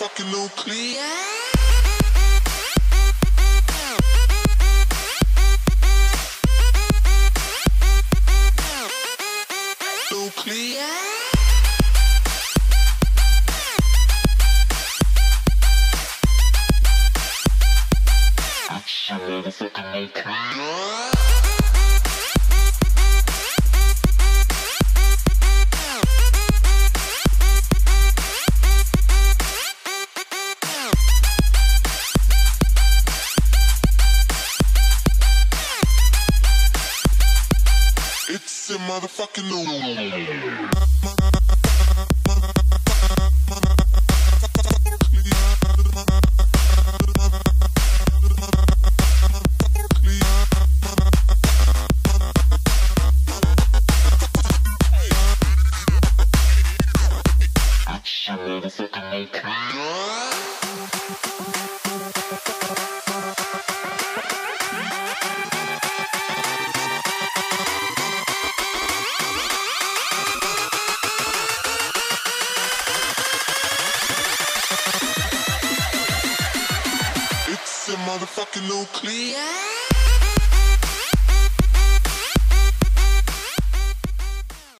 motherfucking nuclear. Nuclear. Action, motherfucking nuclear. It's a motherfucking nuclear. Action, motherfucking nuclear. It's a motherfucking nuclear.